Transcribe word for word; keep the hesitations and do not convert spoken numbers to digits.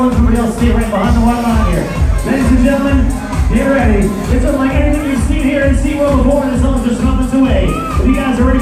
row. Everybody else stay right behind the white line here. Ladies and gentlemen, get ready. It's unlike anything you've seen here in SeaWorld before. This song just coming away. If you guys are ready